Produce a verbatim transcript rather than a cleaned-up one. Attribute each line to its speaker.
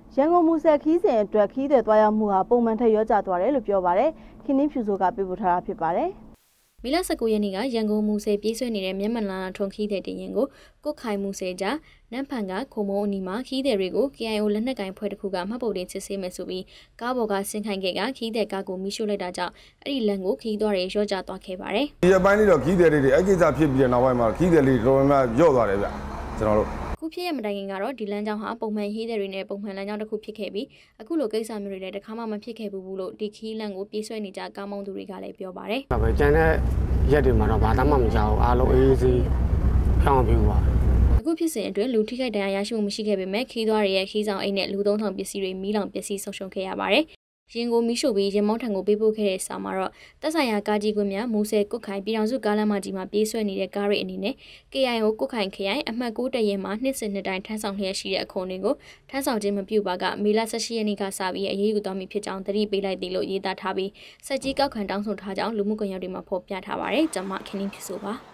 Speaker 1: ရန်ကုန်မူဆယ်ခီးစဉ်အတွက်ခီးသည်သွားရောက်မှုဟာပုံမှန်ထက်ရောကျသွားတယ်လို့ပြောပါတယ်။ခင်းင်းဖြူစိုးကပြပို့ထားတာဖြစ်ပါတယ်
Speaker 2: ။မီလ၁၉ရက်နေ့ကရန်ကုန်မူဆယ်ပြေးဆွဲနေတဲ့မြန်မာလာထွန်ခီးတဲ့တင်ရင်ကိုကုတ်ခိုင်မူဆယ်ကြားနန်းဖန်ကခုံမုံအနီမှာခီးတဲ့တွေကို K I O လက်နက်ကင်ဖွဲ့တစ်ခုကမှတ်ပုံတင်စစ်ဆေးမယ်ဆိုပြီးကားပေါ်ကဆင်းခိုင်းခဲ့ကခီးတဲ့ကားကိုမိရှို့လိုက်တာကြောင့်အဲ့ဒီလမ်းကိုခီးသွားတွေရော့ကျသွားခဲ့ပါတယ်
Speaker 3: ။ဒီအပိုင်းလေးတော့ခီးတဲ့တွေအဲ့ကိစ္စဖြစ်ပြီးတဲ့နောက်ပိုင်းမှာခီးတဲ့လေးတော်တော်များများရော့သွားတယ်ဗျ။ကျွန်တော်တို့
Speaker 2: ခုဖြစ်ရမတိုင်ခင်ကတော့ဒီလမ်းကြောင်းဟာပုံမှန်ဟီးတဲ့တွေနဲ့ပုံမှန်လမ်းကြောင်းတစ်ခုဖြစ်ခဲ့ပြီးအခုလိုကိစ္စမျိုးတွေလည်းတစ်ခါမှမဖြစ်ခဲ့ဘူးလို့ဒီခီးလမ်းကိုပြေးဆွဲနေကြကားမောင်းသူတွေကလည်းပြောပါတယ်
Speaker 4: ။ဒါပဲကျန်တဲ့ရက်တွေမှာတော့ဘာမှမကြောက်အားလုံးအေးအေးဆေးဖြောင်းပြူပါ
Speaker 2: အခုဖြစ်စဉ်အတွင်းလူထိခိုက်ဒဏ်ရာရရှိမှုမရှိခဲ့ပေမဲ့ခီးသွားတွေရဲ့ခီးဆောင်အိတ်နဲ့လူသုံးထောင်ပစ္စည်းတွေမီးလောင်ပျက်စီးဆုံးရှုံးခဲ့ရပါတယ်။ရင်ကိုမီးရှို့ပြီးရင်မောင်းထံကိုပေးပို့ခဲ့တဲ့စာမှာတော့တပ်ဆိုင်ရာကားကြီးကွင်းများမူဆယ်ကုတ်ခိုင်ပြည်တော်စုကားလမ်းမကြီးမှာပြေးဆွဲနေတဲ့ကားတွေအနေနဲ့ K I O ကုတ်ခိုင်ခရိုင်အမှတ်၉တရင်မှာနှစ်စဉ်နှစ်တိုင်းထမ်းဆောင်လျက်ရှိတဲ့အခွန်တွေကိုထမ်းဆောင်ခြင်းမပြုပါကမေလ၁၈ရက်နေ့ကစပြီးအရေးယူသွားမည်ဖြစ်ကြောင်းသတိပေးလိုက်သည်လို့ရေးသားထားပြီးစက်ကြီးကောက်ခံတောင်းဆိုထားကြောင်းလူမှုကွန်ရက်တွေမှာဖော်ပြထားပါတယ်။ကျွန်မခင်းင်းဖြစ်ဆိုပါ